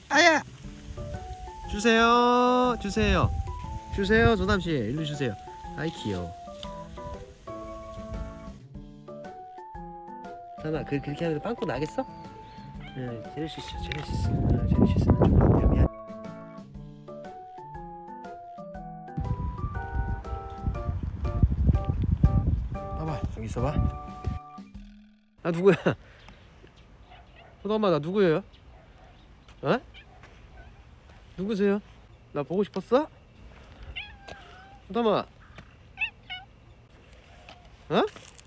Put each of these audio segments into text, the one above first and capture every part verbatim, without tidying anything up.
아야! 주세요, 주세요, 주세요, 조남씨, 일로 주세요. 아이 귀여워. 잠깐만, 그 그렇게 하면 빵꾸 나겠어? 응, 제일 수 있어, 제일 수 있어, 응, 제일 수 있어. 좀 미안. 봐봐, 여기 있어봐. 나 누구야? 잠깐만, 나 누구예요? 어? 누구세요? 나 보고 싶었어? 잠깐만. 어?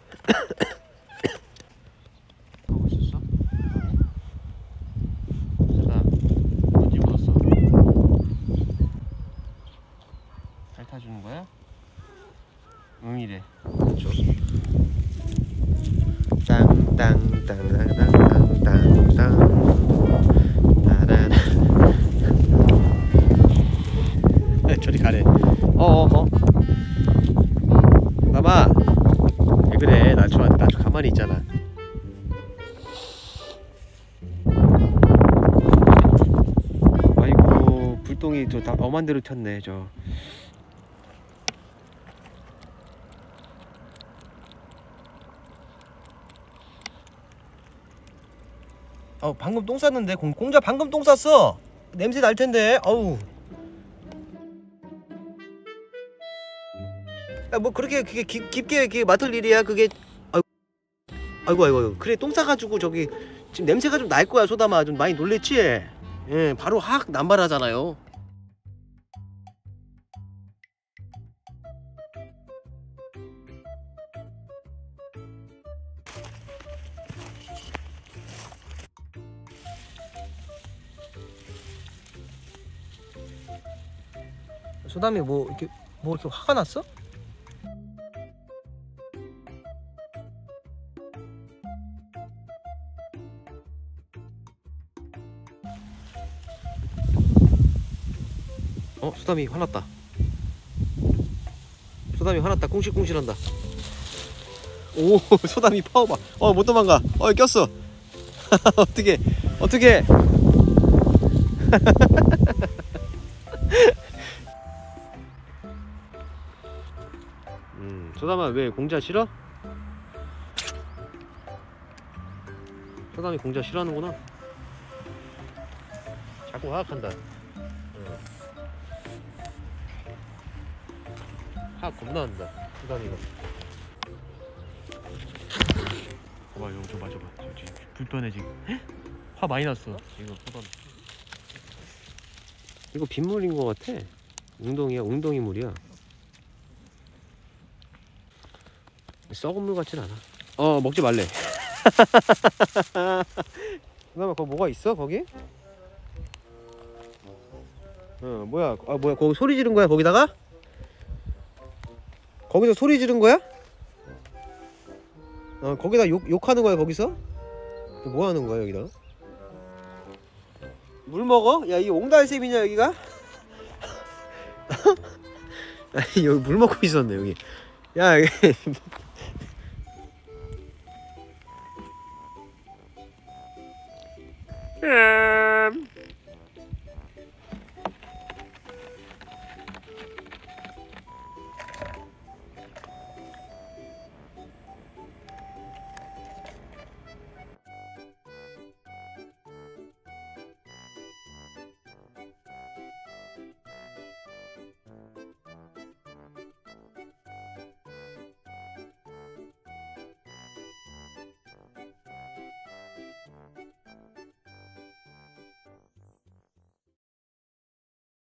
보고 있었어? 내가 뭔지 묻었어. 핥아주는 거야? 응이래. 그렇죠. 땅땅땅땅땅땅땅땅. 저리 가래. 어어어. 마마. 왜 그래? 나 좋아. 나 가만히 있잖아. 아이고 불똥이 저 다 엄한 대로 튀었네 저. 어 방금 똥 쌌는데 공, 공자 방금 똥 쌌어. 냄새 날 텐데. 어우. 야, 뭐 그렇게 그게 깊, 깊게 그게 맡을 일이야 그게. 아이고 아이고 아이고. 그래 똥 싸가지고 저기 지금 냄새가 좀 날 거야. 소담아 좀 많이 놀랬지? 예 바로 확 남발하잖아요. 소담이 뭐 이렇게 뭐 이렇게 화가 났어? 어 소담이 화났다. 소담이 화났다. 꿍실꿍실한다. 오 소담이 파워봐. 어 못 도망가. 어 꼈어. 어떻게 어떻게? 음 소담아 왜 공자 싫어? 소담이 공자 싫어하는구나. 자꾸 화학한다. 응. 화학 겁나 한다 소담이가. 봐봐 이거 저 봐줘봐 저 지금 불편해 지금. 화 많이 났어 이거 소담. 이거 빗물인 것 같아. 웅덩이야 웅덩이 물이야. 썩은 물 같진 않아. 어 먹지 말래. 그다음에 거기 뭐가 있어 거기? 어 뭐야 아 뭐야 거기 소리 지른 거야 거기다가? 거기서 소리 지른 거야? 어 거기다 욕, 욕하는 거야 거기서? 뭐 하는 거야 여기다? 물 먹어? 야 이 옹달샘이냐 여기가? 아니 여기 물 먹고 있었네 여기. 야 여기